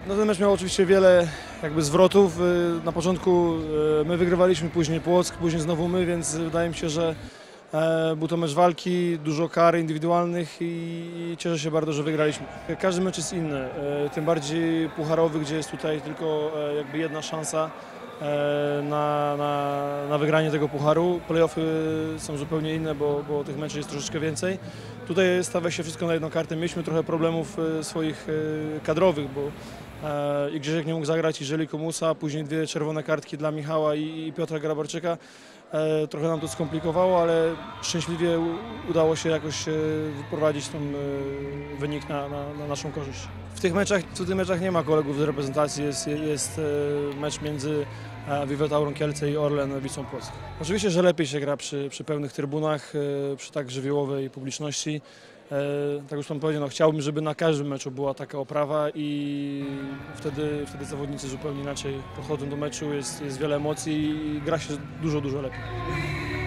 No ten mecz miał oczywiście wiele jakby zwrotów. Na początku my wygrywaliśmy, później Płock, później znowu my, więc wydaje mi się, że był to mecz walki, dużo kar indywidualnych i cieszę się bardzo, że wygraliśmy. Każdy mecz jest inny, tym bardziej pucharowy, gdzie jest tutaj tylko jakby jedna szansa na wygranie tego pucharu. Playoffy są zupełnie inne, bo tych meczów jest troszeczkę więcej. Tutaj stawia się wszystko na jedną kartę. Mieliśmy trochę problemów swoich kadrowych, bo i Grzesiek nie mógł zagrać, i Żeliko Musa, później 2 czerwone kartki dla Michała i Piotra Grabarczyka. Trochę nam to skomplikowało, ale szczęśliwie udało się jakoś wyprowadzić ten wynik na naszą korzyść. W tych meczach nie ma kolegów z reprezentacji, jest mecz między Wiwetaurą Kielce i Orlen Wisłą Płock. Oczywiście, że lepiej się gra przy pełnych trybunach, przy tak żywiołowej publiczności. Tak już pan powiedział, no chciałbym, żeby na każdym meczu była taka oprawa i wtedy zawodnicy zupełnie inaczej podchodzą do meczu, jest wiele emocji i gra się dużo lepiej.